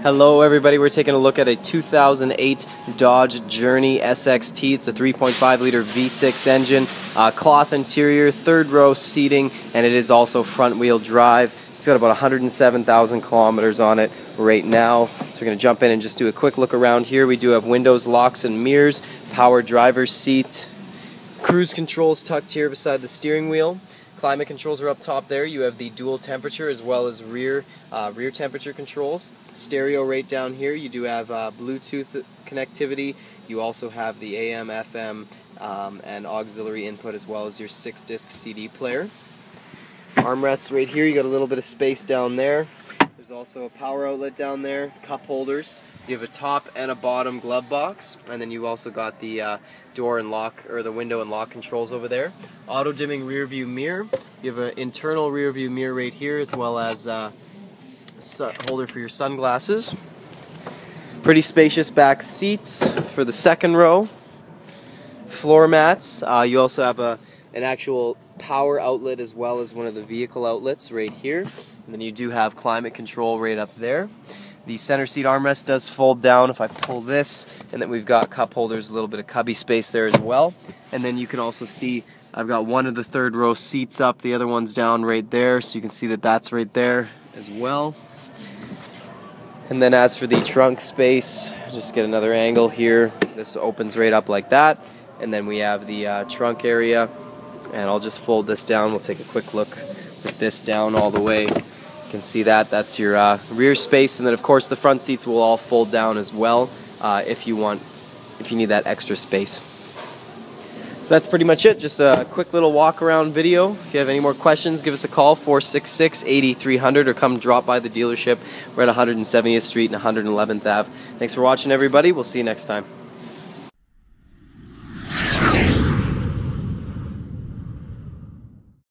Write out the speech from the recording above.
Hello everybody, we're taking a look at a 2008 Dodge Journey SXT. It's a 3.5 liter V6 engine, cloth interior, third row seating, and it is also front wheel drive. It's got about 107,000 kilometers on it right now. So we're going to jump in and just do a quick look around here. We do have windows, locks and mirrors, power driver's seat, cruise controls tucked here beside the steering wheel. Climate controls are up top there. You have the dual temperature as well as rear temperature controls. Stereo right down here. You do have Bluetooth connectivity. You also have the AM, FM, and auxiliary input as well as your 6-disc CD player. Armrests right here. You got a little bit of space down there. There's also a power outlet down there. Cup holders. You have a top and a bottom glove box, and then you also got the door and lock, or the window and lock controls over there. Auto dimming rear view mirror. You have an internal rear view mirror right here, as well as a holder for your sunglasses. Pretty spacious back seats for the second row. Floor mats. You also have an actual power outlet as well as one of the vehicle outlets right here. And then you do have climate control right up there. The center seat armrest does fold down if I pull this, and then we've got cup holders, a little bit of cubby space there as well. And then you can also see I've got one of the third row seats up, the other one's down right there, so you can see that that's right there as well. And then as for the trunk space, just get another angle here. This opens right up like that, and then we have the trunk area, and I'll just fold this down. We'll take a quick look with this down all the way. You can see that that's your rear space, and then of course the front seats will all fold down as well if you need that extra space. So that's pretty much it. Just a quick little walk around video. If you have any more questions, give us a call, 466-8300, or come drop by the dealership. We're at 170th Street and 111th Ave. Thanks for watching everybody. We'll see you next time.